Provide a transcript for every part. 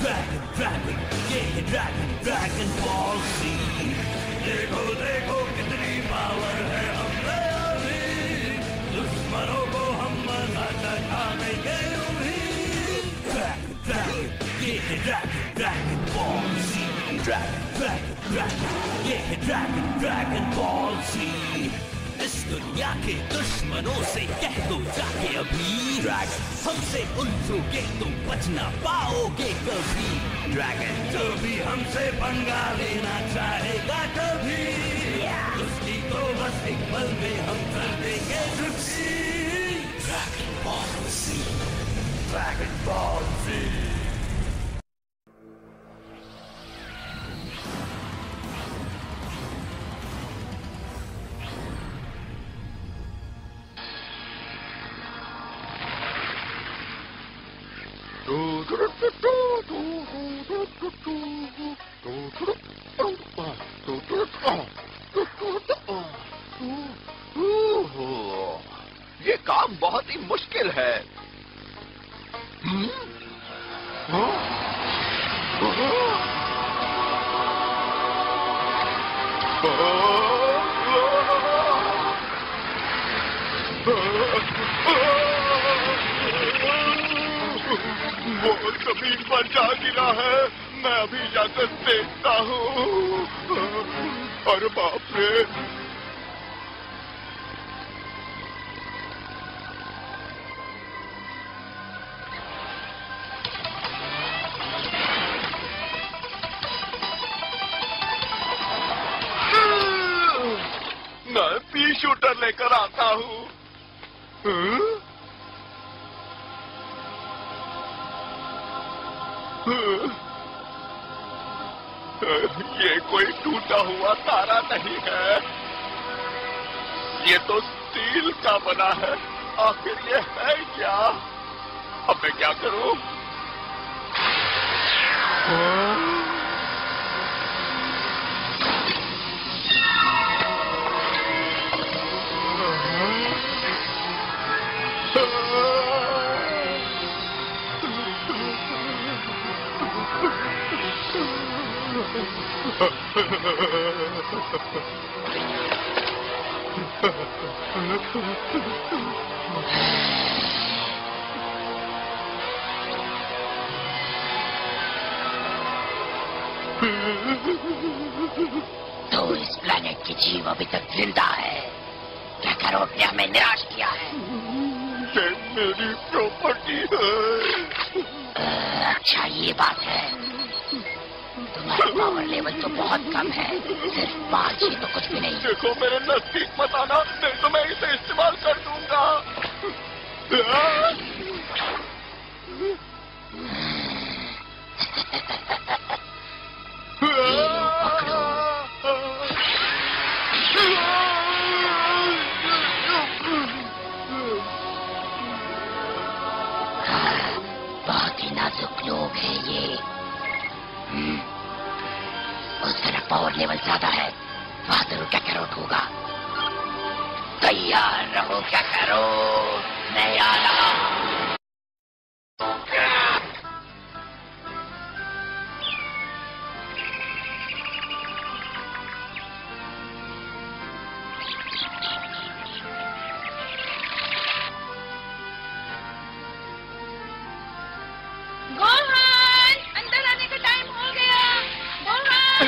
Dragon, ये है Dragon, Dragon Ball सी। देखो देखो कितनी पावर है हमने अभी, दुश्मनों को हम मना चढ़ाएंगे अभी। ड्रैगन, ये है Dragon, Dragon Ball Z. Dragon, ये है ड्रैगन, ड्रैगन बॉल सी। इस दुनिया के दुश्मनों से कह दो जाके अभी, ड्रैगन हमसे उलझोगे तो बच ना पाओगे कभी। ड्रैगन जो भी हमसे पंगा लेना चाहेगा कभी, उसकी तो बस एक पल में हम कर देंगे छुट्टी। Dragon Ball Z, Dragon Ball Z. ये काम बहुत ही मुश्किल है। वो जमीन पर जा गिरा है, मैं अभी जाकर देखता हूँ। अरे बाप रे! मैं पी शूटर लेकर आता हूँ। ये कोई टूटा हुआ तारा नहीं है, ये तो स्टील का बना है। आखिर ये है क्या? अब मैं क्या करूं? तो इस प्लेनेट के जीव अभी तक जिंदा है। क्या करो, अपने हमें निराश किया है। ये मेरी प्रॉपर्टी है। अच्छा ये बात है। तुम्हारा पावर लेवल तो बहुत कम है, सिर्फ 5 ही तो कुछ भी नहीं। देखो मेरे नजदीक मत आना, नहीं तो मैं इसे इस्तेमाल कर दूंगा। पकड़ो। बहुत ही नाजुक लोग हैं ये। उसका पावर लेवल ज्यादा है, वहां जरूर क्या करो होगा। तैयार रहो, क्या करो, मैं आ रहा हूं। गोहान, अंदर आने का टाइम हो गया। गोहान।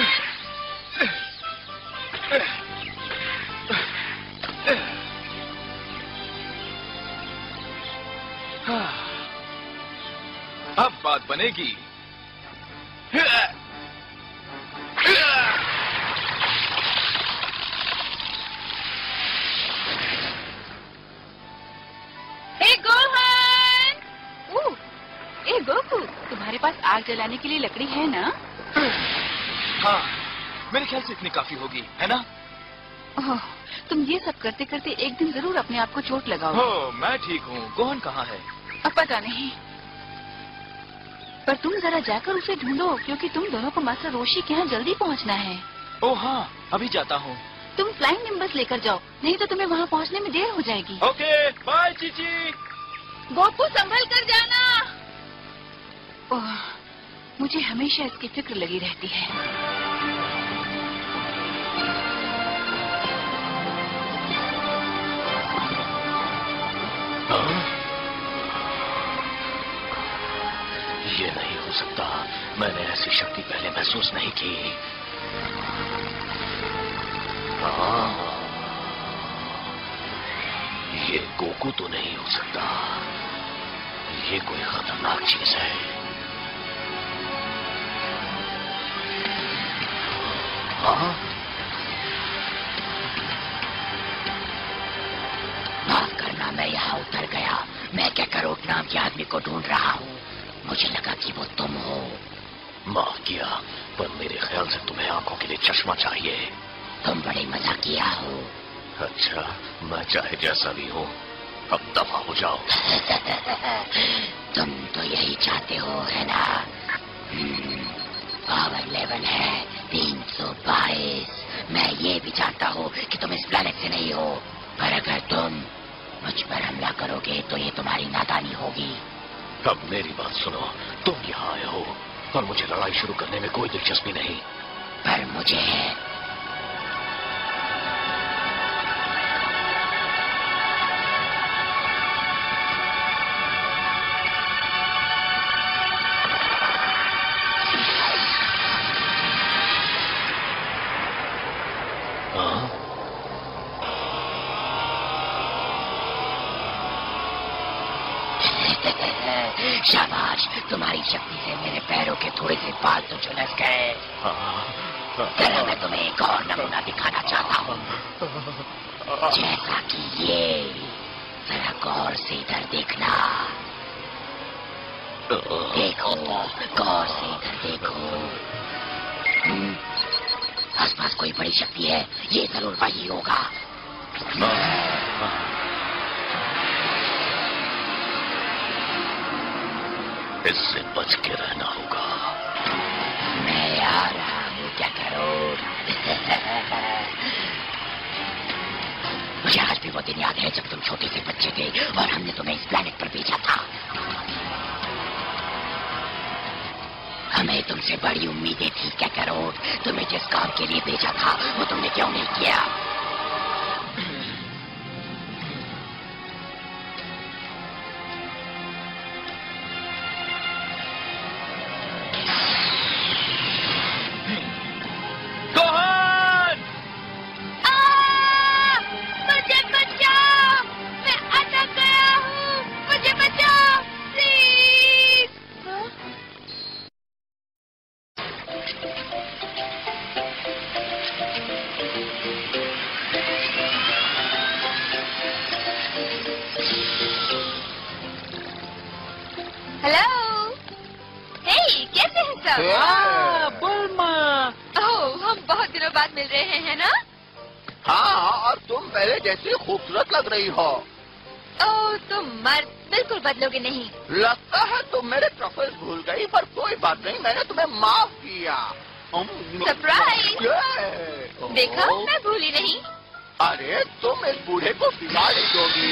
अब बात बनेगी। गोहान। गोकू, तुम्हारे पास आग जलाने के लिए लकड़ी है ना? हाँ, मेरे ख्याल से इतनी काफी होगी, है ना? ओह, तुम ये सब करते करते एक दिन जरूर अपने आप को चोट लगाओगे। हो, मैं ठीक हूँ। गोहन कहाँ है? अब पता नहीं, पर तुम जरा जाकर उसे ढूंढो, क्योंकि तुम दोनों को मास्टर रोशी के यहाँ जल्दी पहुँचना है। ओह हाँ, अभी जाता हूँ। तुम फ्लाइंग निम्बस लेकर जाओ, नहीं तो तुम्हें वहाँ पहुँचने में देर हो जाएगी। Okay, bye ChiChi. गोकू, संभल कर जाना। ओह, मुझे हमेशा इसकी फिक्र लगी रहती है। ये नहीं हो सकता, मैंने ऐसी शक्ति पहले महसूस नहीं की। ये गोकू तो नहीं हो सकता, ये कोई खतरनाक चीज है। माफ करना, मैं यहाँ उतर गया। मैं क्या करोड़ नाम के आदमी को ढूंढ रहा हूँ। मुझे लगा कि वो तुम हो। माफ किया, पर मेरे ख्याल से तुम्हें आंखों के लिए चश्मा चाहिए। तुम बड़े मजाकिया हो। अच्छा, मैं चाहे जैसा भी हूँ, अब दफा हो जाओ। तुम तो यही चाहते हो, है ना? पावर लेवल है 322। मैं ये भी चाहता हूँ कि तुम इस प्लेनेट से नहीं हो, पर अगर तुम मुझ पर हमला करोगे तो ये तुम्हारी नादानी होगी। अब मेरी बात सुनो, तुम यहाँ आए हो और मुझे लड़ाई शुरू करने में कोई दिलचस्पी नहीं, पर मुझे है। शाबाश, तुम्हारी शक्ति से मेरे पैरों के थोड़े से बाल तो झुलस गए। जरा मैं तुम्हें एक और नमूना दिखाना चाहता हूँ, जैसा कि ये। जरा गौर से इधर देखना। देखो, गौर से इधर देखो। आसपास कोई बड़ी शक्ति है, ये जरूर वही होगा। इससे बच के रहना होगा। मैं आ रहा हूँ, क्या करो। मुझे आज भी वो दिन याद है जब तुम छोटे से बच्चे थे और हमने तुम्हें इस प्लेनेट पर भेजा था। हमें तुमसे बड़ी उम्मीदें थी, क्या करो। तुम्हें जिस काम के लिए भेजा था वो तुमने क्यों नहीं किया? बुल्मा, हम बहुत दिनों बाद मिल रहे हैं ना? हाँ, और तुम पहले जैसी खूबसूरत लग रही हो। ओह, तुम मर्द बिल्कुल बदलोगे नहीं। लगता है तुम मेरे प्रपोज भूल गई, पर कोई बात नहीं, मैंने तुम्हें माफ किया। सरप्राइज! देखा, मैं भूली नहीं। अरे तुम इस बूढ़े को बिगाड़ दोगी।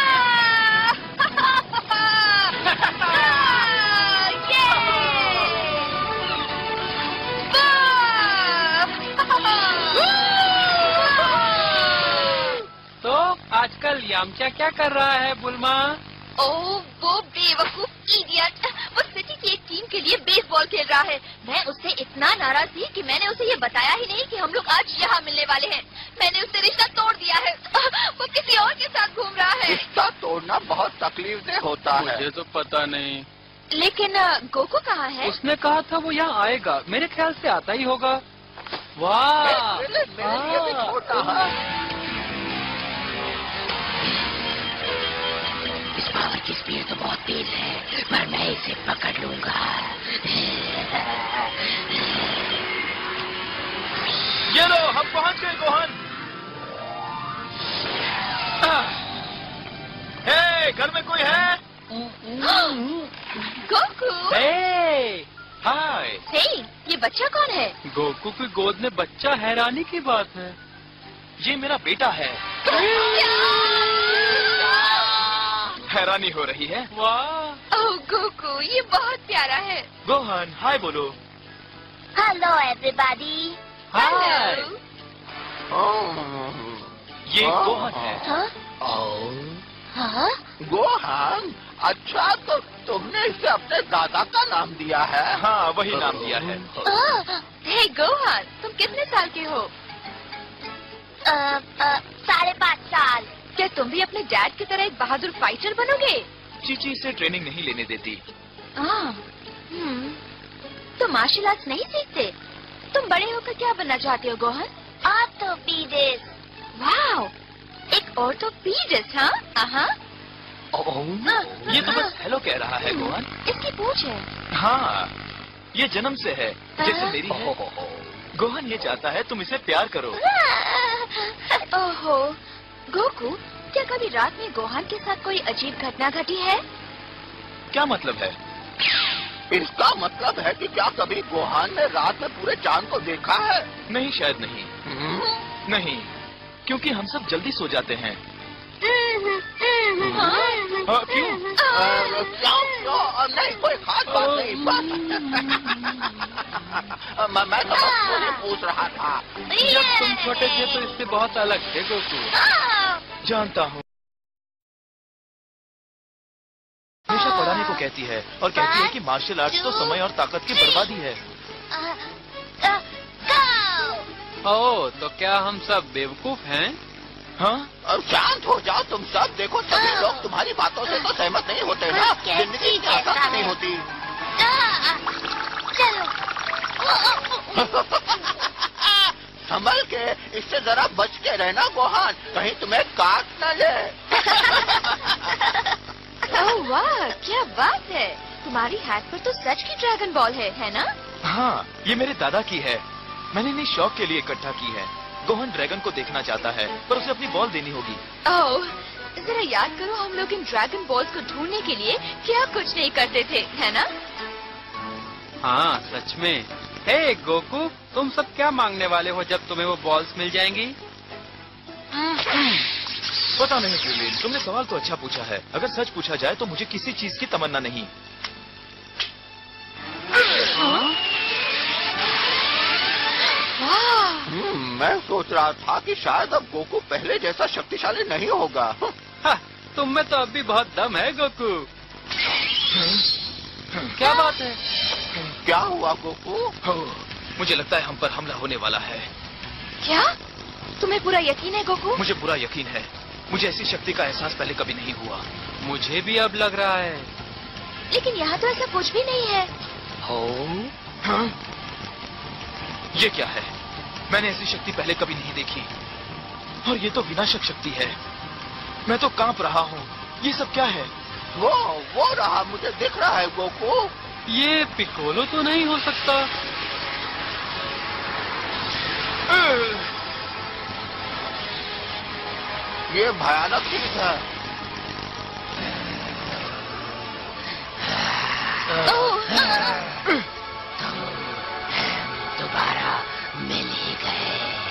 तो आजकल यामचा क्या कर रहा है बुल्मा? ओह, वो बेवकूफ इडियट, वो सिटी की एक टीम के लिए बेसबॉल खेल रहा है। मैं उससे इतना नाराज थी कि मैंने उसे ये बताया ही नहीं कि हम लोग आज यहाँ मिलने वाले हैं। मैंने उससे रिश्ता तोड़ दिया है। वो किसी और के साथ घूम रहा है। रिश्ता तोड़ना बहुत तकलीफ दे होता है। मुझे तो पता नहीं। लेकिन गोकू कहाँ है? उसने कहा था वो यहाँ आएगा, मेरे ख्याल से आता ही होगा। वाह, मेरे लिए भी छोटा है। इस पावर की स्पीड तो बहुत तेज है, पर मैं इसे पकड़ लूंगा। ये लो, हम पहुंच गए गोहन। हे, घर में कोई है? गोकू! हाय। ये बच्चा कौन है? गोकू की गोद में बच्चा, हैरानी की बात है। ये मेरा बेटा है। हैरानी हो रही है? वाह। ओह गोकू, ये बहुत प्यारा है। गोहन हाय बोलो। Hello everybody. हाय। ये गोहन है। हाँ? गोहन, अच्छा तो तुमने इसे अपने दादा का नाम दिया है? हाँ वही नाम दिया है। हे गोहन, तुम कितने साल के हो? 5.5 साल। क्या तुम भी अपने डैड की तरह एक बहादुर फाइटर बनोगे? चीची इसे ट्रेनिंग नहीं लेने देती। तुम मार्शल आर्ट्स नहीं सीखते? तुम बड़े होकर क्या बनना चाहते हो गोहन? ऑर्थोपीडिस्ट। वाह, एक ऑर्थोपीडिस्ट। हाँ। ये तो बस हेलो कह रहा है गोहन। इसकी पूछ है। हाँ, ये जन्म से है जैसे मेरी है। गोहन ये चाहता है तुम इसे प्यार करो। ओहो, गोकू, क्या कभी रात में गोहन के साथ कोई अजीब घटना घटी है? क्या मतलब है? इसका मतलब है कि क्या कभी गोहान ने रात में पूरे चांद को देखा है? नहीं, शायद नहीं। नहीं, क्योंकि हम सब जल्दी सो जाते हैं। क्यों? नहीं, कोई खास बात नहीं। मैं तो बस मुझे पूछ रहा था। जब तुम छोटे थे तो इससे बहुत अलग थे गोकू। जानता हूँ। हमेशा पढ़ाने को कहती है और कहती है कि मार्शल आर्ट्स तो समय और ताकत की बर्बादी है। ओह, तो क्या हम सब बेवकूफ हैं? हाँ? अब शांत हो जाओ तुम सब। देखो सभी लोग तुम्हारी बातों से तो सहमत नहीं होते ना। जिंदगी इतनी आसान नहीं होती। संभल के, इससे जरा बच के रहना गोहान, कहीं तुम्हें काट न ले। ओह वाह, क्या बात है। तुम्हारी हैट पर तो सच की ड्रैगन बॉल है ना? हाँ, ये मेरे दादा की है। मैंने इन्हें शौक के लिए इकट्ठा की है। गोहन ड्रैगन को देखना चाहता है, पर उसे अपनी बॉल देनी होगी। ओह, जरा याद करो, हम लोग इन ड्रैगन बॉल्स को ढूंढने के लिए क्या कुछ नहीं करते थे, है ना? हाँ, सच में। हे गोकू, तुम सब क्या मांगने वाले हो जब तुम्हें वो बॉल्स मिल जाएंगी? पता नहीं क्रिलिन, तुमने सवाल तो अच्छा पूछा है। अगर सच पूछा जाए तो मुझे किसी चीज की तमन्ना नहीं। मैं सोच रहा था कि शायद अब गोकू पहले जैसा शक्तिशाली नहीं होगा। तुम में तो अब भी बहुत दम है गोकू। क्या बात है? क्या हुआ गोकू? मुझे लगता है हम पर हमला होने वाला है। क्या? तुम्हें पूरा यकीन है गोकू? मुझे पूरा यकीन है। मुझे ऐसी शक्ति का एहसास पहले कभी नहीं हुआ। मुझे भी अब लग रहा है। लेकिन यहाँ तो ऐसा कुछ भी नहीं है। हाँ? ये क्या है? मैंने ऐसी शक्ति पहले कभी नहीं देखी। और ये तो विनाशक शक्ति है। मैं तो कांप रहा हूँ। ये सब क्या है? वो रहा, मुझे दिख रहा है गोकू। ये पिकोलो तो नहीं हो सकता। ये भयानक चीज है। दोबारा मिल ही गए।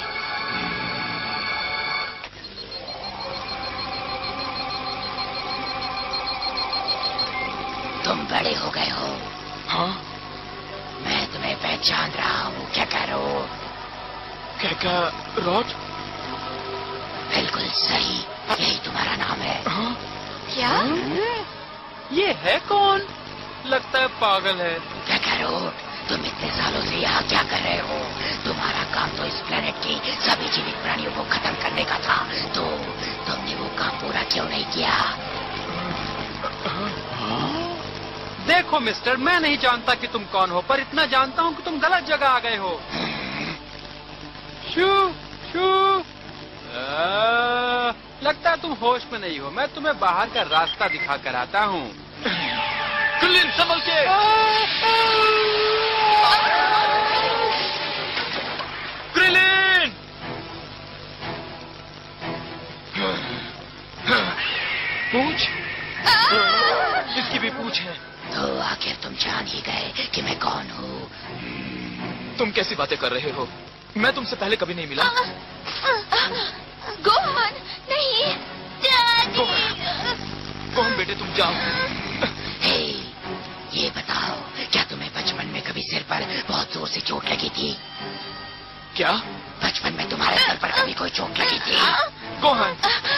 तुम बड़े हो गए हो। हाँ? मैं तुम्हें पहचान रहा हूँ। क्या करो? क्या रॉट? बिल्कुल सही, यही तुम्हारा नाम है। हाँ? क्या? ये है कौन? लगता है पागल है। क्या करो? तुम इतने सालों से यहाँ क्या कर रहे हो? तुम्हारा काम तो इस प्लेनेट की सभी जीवित प्राणियों को खत्म करने का था, तो तुमने वो काम पूरा क्यों नहीं किया? देखो मिस्टर, मैं नहीं जानता कि तुम कौन हो, पर इतना जानता हूँ कि तुम गलत जगह आ गए हो। शू शू, लगता है तुम होश में नहीं हो। मैं तुम्हें बाहर का रास्ता दिखा कर आता हूँ। क्रिलिन, संभल के! क्रिलिन! पूछ? इसकी भी पूछ है। तो आखिर तुम जान ही गए कि मैं कौन हूँ। तुम कैसी बातें कर रहे हो? मैं तुमसे पहले कभी नहीं मिला। गोहन, नहीं। कौन बेटे, तुम जाओ। हे, बहुत जोर से चोट लगी थी। क्या? बचपन में तुम्हारे सर पर कभी कोई चोट लगी थी? गोहान,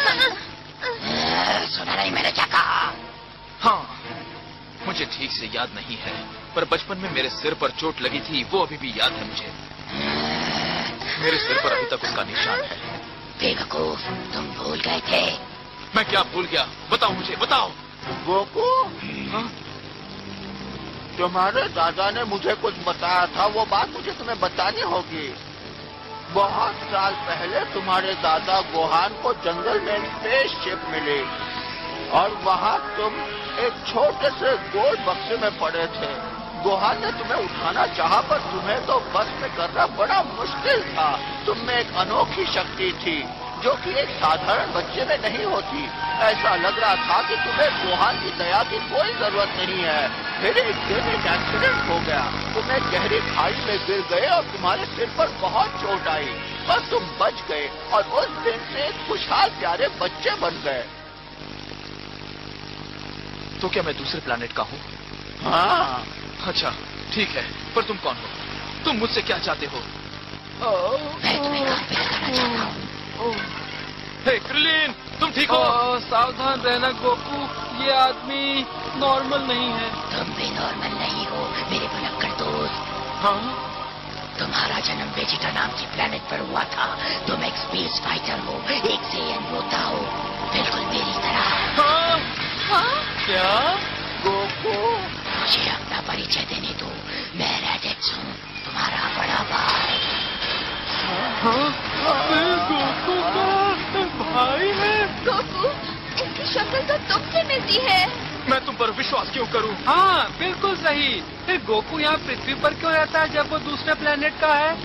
सुना नहीं मैंने क्या कहा? हाँ, मुझे ठीक से याद नहीं है, पर बचपन में मेरे सिर पर चोट लगी थी, वो अभी भी याद है मुझे। मेरे सिर पर अभी तक उसका निशान है। बेवकूफ, तुम भूल गए थे। मैं क्या भूल गया? बताओ मुझे, बताओ। गोकू, तुम्हारे दादा ने मुझे कुछ बताया था, वो बात मुझे तुम्हें बतानी होगी। बहुत साल पहले तुम्हारे दादा गोहान को जंगल में स्पेसशिप मिली और वहाँ तुम एक छोटे से गोल बक्से में पड़े थे। गोहान ने तुम्हें उठाना चाहा, पर तुम्हें तो बस में करना बड़ा मुश्किल था। तुम में एक अनोखी शक्ति थी जो कि एक साधारण बच्चे में नहीं होती। ऐसा लग रहा था कि तुम्हें गोहान की दया की कोई जरूरत नहीं है। फिर एक दिन एक एक्सीडेंट हो गया, तुम एक गहरी खाई में गिर गए और तुम्हारे सिर पर बहुत चोट आई, पर तुम बच गए और उस दिन से एक खुशहाल प्यारे बच्चे बन गए। तो क्या मैं दूसरे प्लैनेट का हूँ? हाँ। अच्छा, ठीक है, पर तुम कौन हो? तुम मुझसे क्या चाहते हो? मैं तुम्हें काम पे लगाना चाहता हूँ। हे क्रिलीन, तुम ठीक हो? सावधान रहना गोकू, ये आदमी नॉर्मल नहीं है। तुम भी नॉर्मल नहीं हो मेरे भुलक्कड़ दोस्त। हाँ? तुम्हारा जन्म वेजिटा नाम की प्लेनेट पर हुआ था। तुम एक स्पेस फाइटर हो, एक सेयन योद्धा हो, बिल्कुल मेरी तरह। हाँ? हाँ? क्या? गोकू, मुझे अपना परिचय देने दो। मैं रेडिक्स हूँ, तुम्हारा बड़ा भाई। गोकू का भाई है? गोकू, इसकी शक्ल तो तुमसे मिलती है। मैं तुम पर विश्वास क्यों करूं? हाँ, बिल्कुल सही। फिर गोकू यहाँ पृथ्वी पर क्यों रहता है जब वो दूसरे प्लेनेट का है?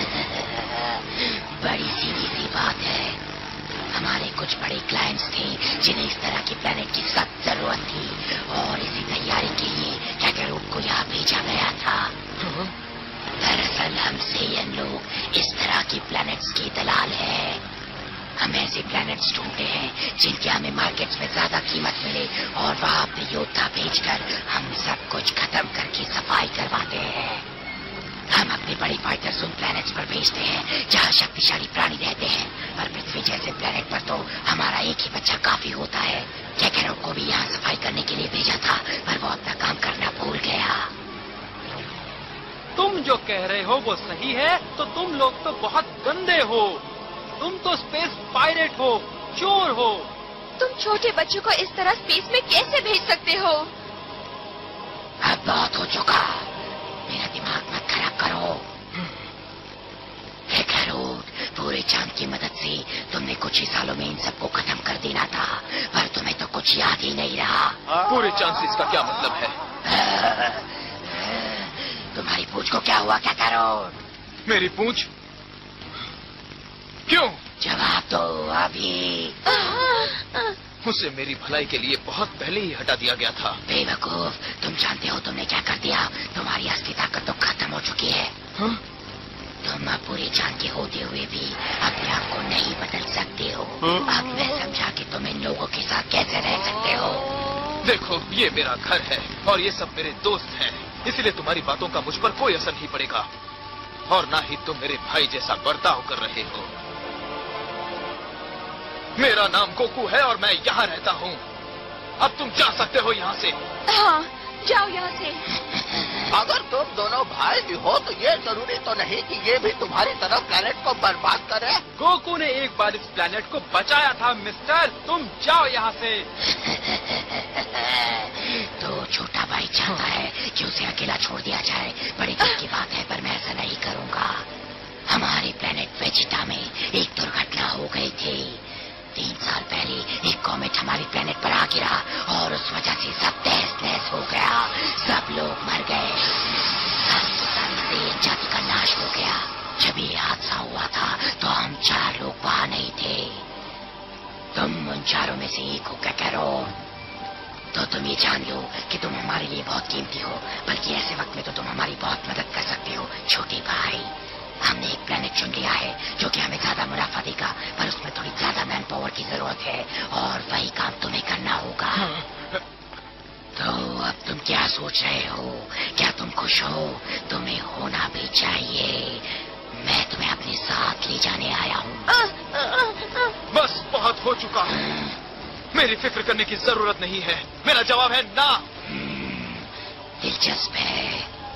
बड़ी सीधी सी बात है। हमारे कुछ बड़े क्लाइंट्स थे जिन्हें इस तरह की प्लेनेट की सख्त जरूरत थी और इसी तैयारी के लिए कैकरोट को यहाँ भेजा गया था। दरअसल हम सेयन लोग इस तरह की प्लैनेट्स के दलाल हैं। हम ऐसे प्लैनेट्स ढूंढते हैं जिनके हमें मार्केट्स में ज्यादा कीमत मिले और वहाँ पे योद्धा भेजकर हम सब कुछ खत्म करके सफाई करवाते हैं। हम अपने बड़े फाइटर्स उन प्लैनेट्स पर भेजते हैं जहाँ शक्तिशाली प्राणी रहते हैं, पर पृथ्वी जैसे प्लैनेट पर तो हमारा एक ही बच्चा काफी होता है। कैकरोट को भी यहाँ सफाई करने के लिए भेजा था, पर वो अपना काम करना भूल गया। तुम जो कह रहे हो वो सही है, तो तुम लोग तो बहुत गंदे हो। तुम तो स्पेस पायरेट हो, चोर हो। तुम छोटे बच्चों को इस तरह स्पेस में कैसे भेज सकते हो? अब बहुत हो चुका, मेरा दिमाग मत खराब करो। कैकरोट, पूरे चांद की मदद से तुमने कुछ ही सालों में इन सबको खत्म कर देना था, पर तुम्हें तो कुछ याद ही नहीं रहा। पूरे चांद से इसका क्या मतलब है? तुम्हारी पूंछ को क्या हुआ कैकरोट? मेरी पूंछ? क्यों? जवाब दो अभी। उसे मेरी भलाई के लिए बहुत पहले ही हटा दिया गया था। बेवकूफ, तुम जानते हो तुमने क्या कर दिया? तुम्हारी असली ताकत तो खत्म हो चुकी है। हाँ? तुम अब पूरे चांद के होते हुए भी अपने आप को नहीं बदल सकते हो। अब मैं समझा कि तुम इन लोगों के साथ कैसे रह सकते हो। देखो, ये मेरा घर है और ये सब मेरे दोस्त हैं, इसलिए तुम्हारी बातों का मुझ पर कोई असर नहीं पड़ेगा और ना ही तुम मेरे भाई जैसा बर्ताव कर रहे हो। मेरा नाम गोकू है और मैं यहाँ रहता हूँ। अब तुम जा सकते हो यहाँ से। हाँ, जाओ यहाँ से। अगर तुम दोनों भाई भी हो तो ये जरूरी तो नहीं कि ये भी तुम्हारी तरह प्लेनेट को बर्बाद करे। गोकू ने एक बार इस प्लेनेट को बचाया था मिस्टर, तुम जाओ यहाँ से। तो छोटा भाई चाहता है कि उसे अकेला छोड़ दिया जाए। बड़ी दुख की बात है, पर मैं ऐसा नहीं करूँगा। हमारे प्लेनेट वेजिटा में एक दुर्घटना हो गई थी। 3 साल पहले एक कॉमेट हमारी प्लेनेट पर आ गिरा और उस वजह से सब तहस नहस हो गया। सब लोग मर गए। सारी जाति का नाश हो गया। जब ये हादसा हुआ था तो हम 4 लोग वहाँ नहीं थे। तुम उन 4 में से एक हो कैकरोट। तो तुम ये जान लो कि तुम हमारे लिए बहुत कीमती हो, बल्कि ऐसे वक्त में तो तुम हमारी बहुत मदद कर सकते हो छोटे भाई। हमने एक प्लेनेट चुन लिया है जो कि हमें ज्यादा मुनाफा देगा, पर उसमें थोड़ी ज्यादा मैन पावर की जरूरत है और वही काम तुम्हें करना होगा। तो अब तुम क्या सोच रहे हो? क्या तुम खुश हो? तुम्हें होना भी चाहिए, मैं तुम्हें अपने साथ ले जाने आया हूँ। बस बहुत हो चुका है, मेरी फिक्र करने की जरूरत नहीं है। मेरा जवाब है ना। दिलचस्प है।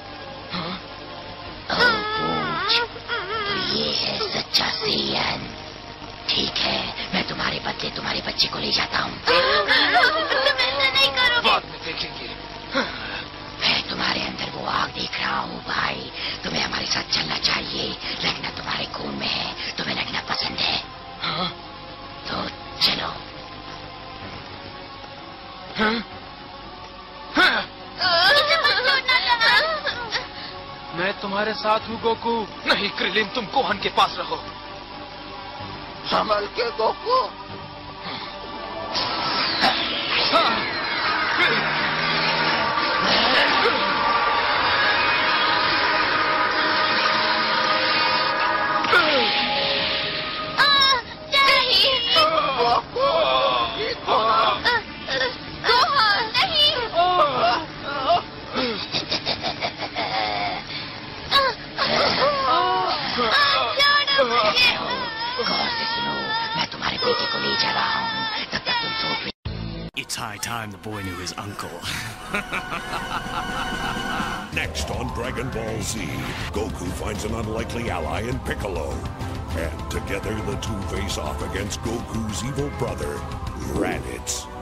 पूछ, तो ये है सच्चा सियन। ठीक है, मैं तुम्हारे बदले तुम्हारे बच्चे को ले जाता हूँ। तुम ऐसा नहीं करोगे। बाद में देखेंगे। मैं तुम्हारे अंदर वो आग देख रहा हूँ भाई। तुम्हें हमारे साथ चलना चाहिए। लड़ना तुम्हारे खून में है, तुम्हें लड़ना पसंद है। तो चलो। मैं तुम्हारे साथ हूँ गोकू। नहीं क्रिलिन, तुम गोहन के पास रहो। संभल के Goku. It's high time the boy knew his uncle. Next on Dragon Ball Z, Goku finds an unlikely ally in Piccolo. And together the two face off against Goku's evil brother, Raditz.